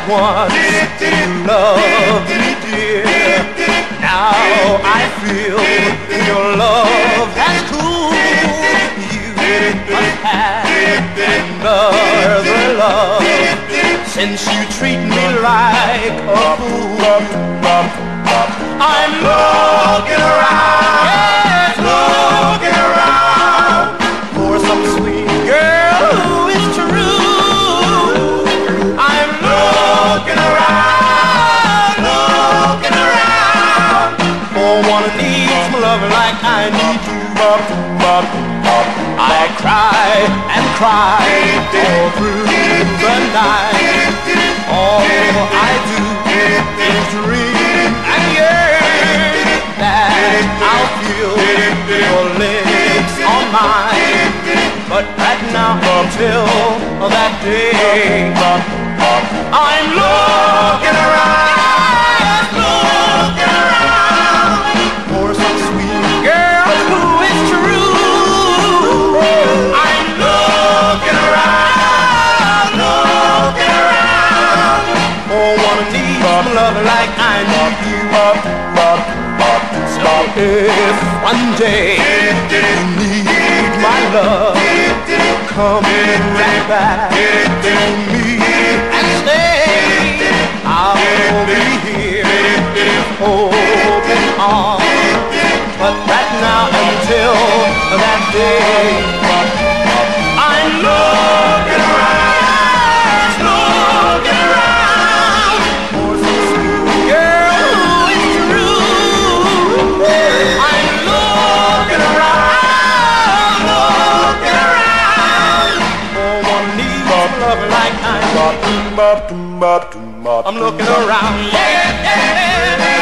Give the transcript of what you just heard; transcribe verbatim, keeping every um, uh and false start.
once you loved me, dear. Now I feel your love has cooled. You must have another love, since you treat me like a fool. I'm looking around, yes, looking around for some sweet girl who is true. I'm looking around, looking around for one who needs my love like I need you. I cry and cry all through the night. All I do is dream and yearn that I'll feel your lips on mine. But right now until that day, I'm looking around, looking around for some sweet girl who is true. I'm looking around, looking around for one who needs my love like I need you. So if one day you need my love, come right back to me and stay. I'll be here with open arms. But right now until that day, I'm looking around, looking around for some sweet girl who is true. I'm looking around, looking around for one who needs love like I need. I'm looking around, yeah, yeah, yeah.